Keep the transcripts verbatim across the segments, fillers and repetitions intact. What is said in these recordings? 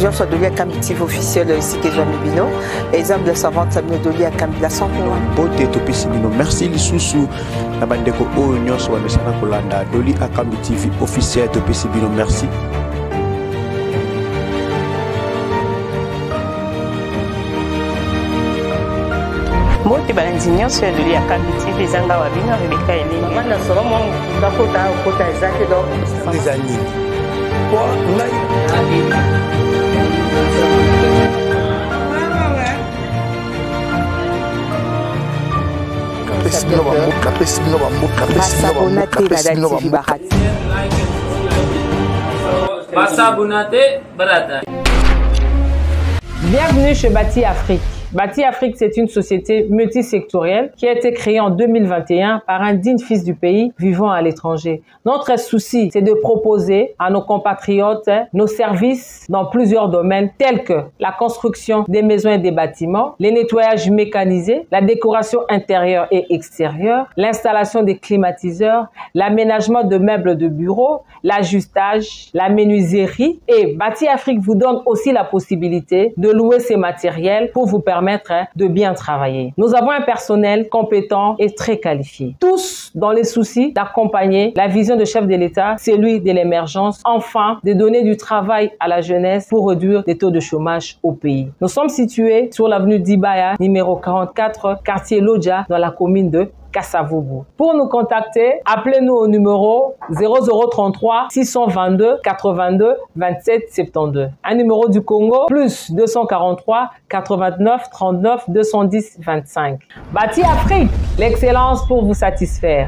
télévision soit doli à Kambitif officiel ici que Jean Mibino. Exemple de savante Sabine doli à Kambila cent pour cent. Beauté Topesi Bino. Merci Lisusu. La bande de Ko Nyonso Wamesana Kolanda. Doli à Kambitif officiel Topesi Bino. Merci. Moti balanzinyo so doli à Kambitif ezanga wabino Rebecca Elingi. Mama na solo mo ndakota kota ezake do. Les amis. Quoi? Ngai. Bienvenue chez Bâti Afrique. Bâti Afrique, c'est une société multisectorielle qui a été créée en deux mille vingt et un par un digne fils du pays vivant à l'étranger. Notre souci, c'est de proposer à nos compatriotes nos services dans plusieurs domaines tels que la construction des maisons et des bâtiments, les nettoyages mécanisés, la décoration intérieure et extérieure, l'installation des climatiseurs, l'aménagement de meubles de bureau, l'ajustage, la menuiserie. Et Bâti Afrique vous donne aussi la possibilité de louer ces matériels pour vous permettre de bien travailler. Nous avons un personnel compétent et très qualifié. Tous dans les soucis d'accompagner la vision de chef de l'État, celui de l'émergence, enfin de donner du travail à la jeunesse pour réduire les taux de chômage au pays. Nous sommes situés sur l'avenue d'Ibaya, numéro quarante-quatre, quartier Lodja, dans la commune de Kasavubu. Pour nous contacter, appelez-nous au numéro zéro zéro trente-trois six cent vingt-deux quatre-vingt-deux vingt-sept soixante-douze. Un numéro du Congo, plus deux cent quarante-trois quatre-vingt-neuf trente-neuf deux cent dix vingt-cinq. Bâti Afrique, l'excellence pour vous satisfaire.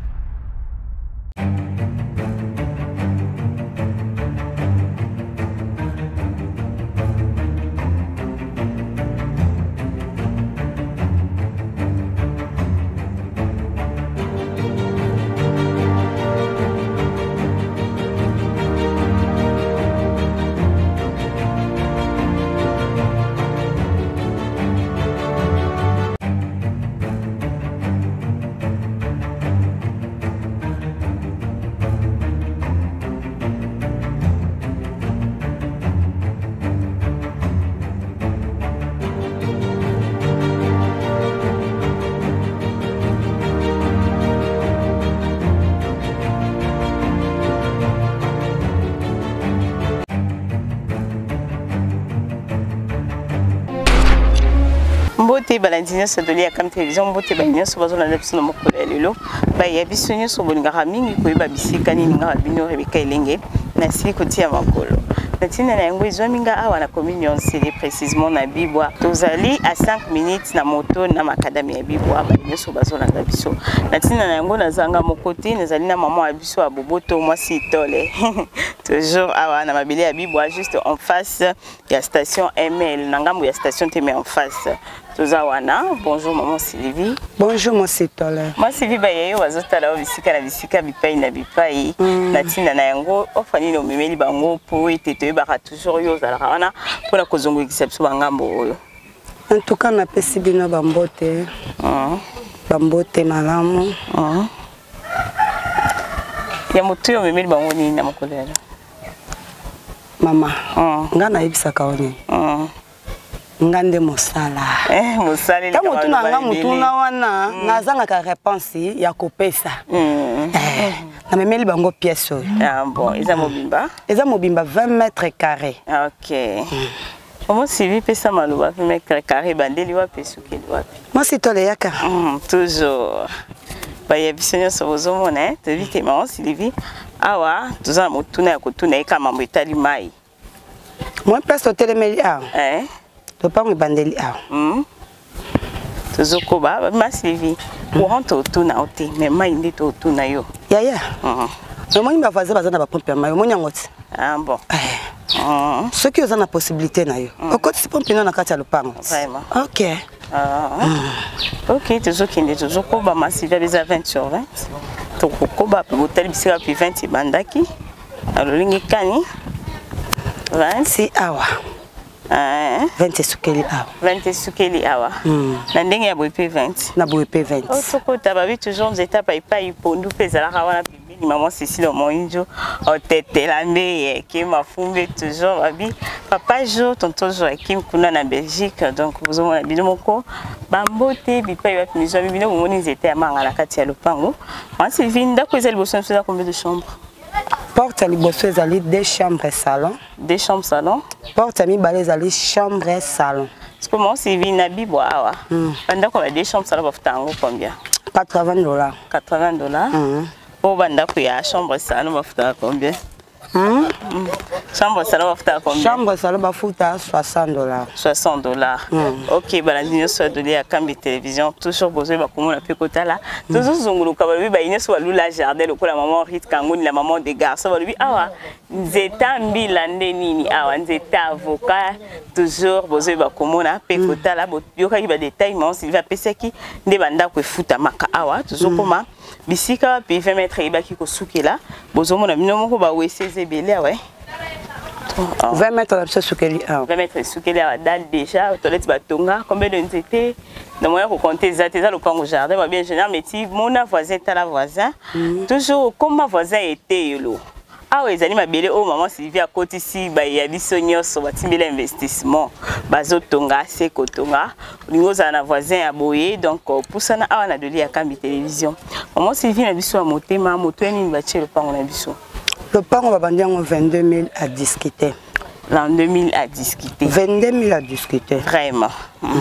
Mbote balandinyo so doli ya kam télévision mbote balandinyo so bazona na biso na mokolo ya lelo ba ya biso nyonso bolingaka mingi koyeba bisika nini nga bino Rebecca Elingi na sili kotia makolo natina na yango ezwaminga awa na commune Nsele précisément na Bibwa tozali à cinq minutes na moto na makadami ya Bibwa ba nyonso bazona na biso natina na yango nazanga mokoti nazali na maman ya biso ya Boboto mwasi Tole toujours awa na mabele ya Bibwa juste en face ya station M L na ngambo ya station Teme en face. Tozawana, bonjour maman Sylvie. Bonjour mon Tole. Moi Sylvie bayeyo wazotala bisika na bisika bipai na bipai natina na yango ofani no memeli bango po etete ba toujours yo zala wana pona kozongo exception bangambo oyo. En tout cas na pesi bino bambote. Ah. Bambote malamu. Ah. Ya mutu yo memeli bango ni na makolera. Mama. Ah. Ngana ibisaka oni. Ah. Ngande mosala eh mosala ta mutu na nga mutu na wana nazanga ka réponse ya kopesa eh na memeli bango pièce ah bon eza mobimba eza mobimba vingt mètres carrés. OK comment Sylvie pesa maloba vingt mètres carrés bandeli wapi sukeli wapi moi c'est Tole yaka toujours ba ya bisonyo so bozomona te vite maman Sylvie awa tuzana mutu na kotuna ekama mwetali mai moi place hôtel Melia eh to pas me bandeli ah hmm tozoko ba ma Sylvie courant to na ote mais mai ndi to to na yo ya ya mhm mais moi ba fazer bazana ba pompe mai mo nyangoti ah bon mhm ce qui ont la possibilité na yo okoti si pompe na kati ya lopango vraiment OK ah OK tozoko ndi tozoko ba ma Sylvie beza vingt sur vingt to ko ba hotel bisika puis vingt bandaki alolingi kani vingt awa ah vingt sukeli awa vingt sukeli awa na ndenge ya boipe vingt na boipe vingt o soko tababi toujours nzeta pa ipa ipondu pezala kawana pembeni maman Cécile Moinjo otete lambe qui m'a fumé toujours babi papa Jo tonton Joachim kuna na Belgique donc vous avez bino moko bambote bipa ya mizo bino moni zete ya mangala kati ya lopango en Sylvie ndako ezali boson sur combien de chambres porte à liboso ezali deux chambres et salon deux chambres salon porte à mibale ezali chambre et salon comment Sylvie na bibo awa ndako ya deux chambres salon bafutango combien quatre-vingts dollars quatre-vingts dollars pour bandako ya chambre salon bafuta combien Hmm? Mm. Chambre salon bafuta combien? Chambre salon bafuta soixante dollars. soixante dollars. Mm. Ok, balandino soit donné à Kambi télévision toujours besoin ba comment la pekota là. Toujours zongulu ka ba ba ine soit lula jardin le ko la maman Rit Kangoni la maman des garçons ba lui awa nzeta mbilande nini awa nzeta avocat toujours besoin ba comment na pekota là yoka ki ba détail mais on s'il va pesa ki nde banda ko futa maka awa toujours comment bisika pe vingt mètres ibaki ko sukela bozomo na bino moko ba weseze belé ouais vingt mètres la pesa sukeli ah vingt mètres sukeli à dal déjà toilette batonga combien de nzete na moyen ko compter za teza lopango jardin ba bien général mais ti mona voisin tala voisin toujours comme voisin était yolo ah oui ezali mabele o maman Sylvie akoti si ba ya biso nyonso batimbela investissement bazotonga se kotonga lingo za na voisin ya boye donc pour ça na awa na doli ya Kambi télévision maman Sylvie na biso ya motema moto nini ba tie lopango na biso lopango babandi yango vingt-deux mille à discuter l'an deux mille à discuter vingt-deux mille à discuter vraiment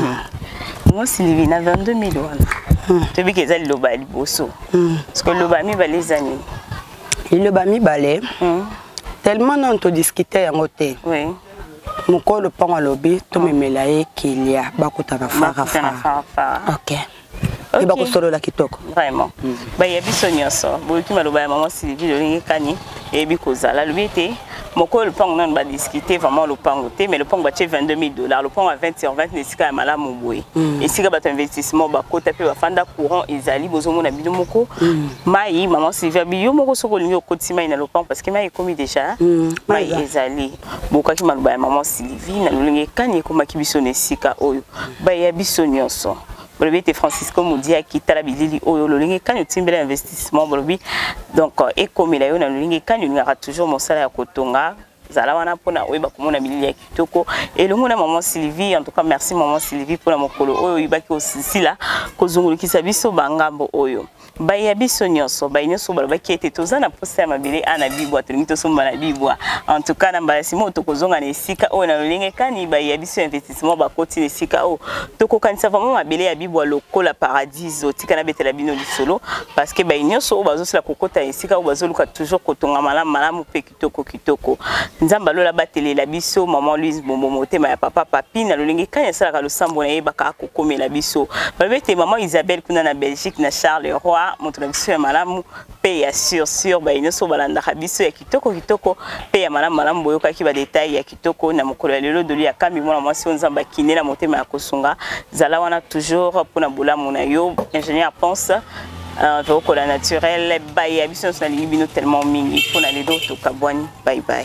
maman Sylvie na vingt-deux mille wana to bi kezali loba liboso parce que loba mi ba les années il le bami balé tellement non to discuter yango te oui moko le pont à lobby to me melaye kilia bakuta na fara fara OK et bako solo la kitoko vraiment ba ya biso nyonso boki maloba ya maman Sylvie lolingi kani et bi kozala lobité moko le pont non ba discuter vraiment le pont te mais le pont ba tie vingt-deux mille dollars le pont à vingt sur vingt nesika ya malamu boye et sika ba investissement ba kota pe ba fanda courant ezali bozomo na bino moko mai maman Sylvie biyo moko soko lingi okoti mai na le pont parce que mai komi déjà mai ezali bokaki maloba ya maman Sylvie na lolingi kani ko makibiso nesika oyo ba ya biso nyonso Bolobi Francisco Moudia qui tala bilili oyo lolingi kanyo timbela investissement bolobi donc et comme il a eu na lolingi kanyo ngara toujours mon salaire ya kotonga zala wana pona oyeba komona bilili ya kitoko et le mona maman Sylvie en tout cas merci maman Sylvie pour la mokolo oyo ibaki osisila kozungulukisa biso bangambo oyo baya biso nyonso bayi nyonso balobaki ete tozana posa ya mabele ana bibwa tolingi tosomba na bibwa en tout cas na mbalasimo tokozonga na esika oyo na lolenge kani baya biso investissement bakoti na esika oyo tokokanisa vraiment mabele ya bibwa lokola paradiso tika na betela bino lisolo parce que bayi nyonso oyo bazosila kokota esika oyo bazoluka toujours kotonga malamu malamu pe kitoko kitoko nzamba lola batelela biso maman Louise Bombo motema ya papa papi na lolenge kani asalaka losambo na yebaka kokomela biso balobete maman Isabelle kuna na Belgique na Charles Roy montre biso ya malamu pe ya sur sur ba inoso balanda biso ya kitoko kitoko pe ya malamu malamu boyoka ki ba detail ya kitoko na mokolo ya lelo doli ya Kambi mwana mwasi onzamba kinela motema ya kosunga zala wana toujours pona bolamu na yo ingénieur pense euh vokola naturel ba ya biso na libino tellement mingi pona ledo to kabwani bye bye.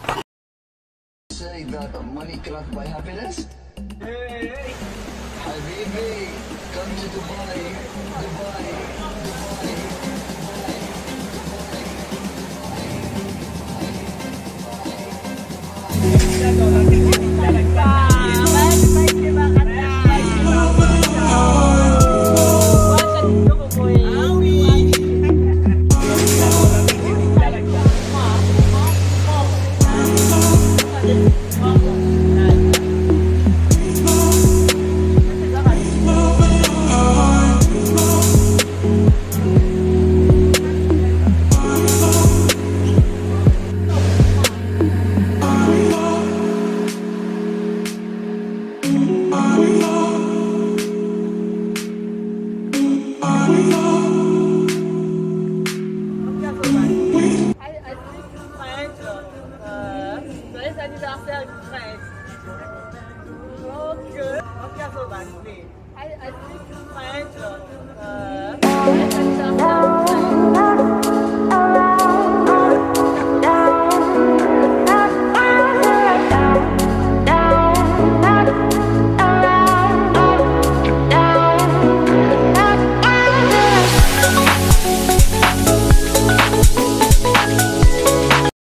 Say that money cannot buy happiness. Hey, hey. Habibi, come to Dubai. Dubai. Dubai.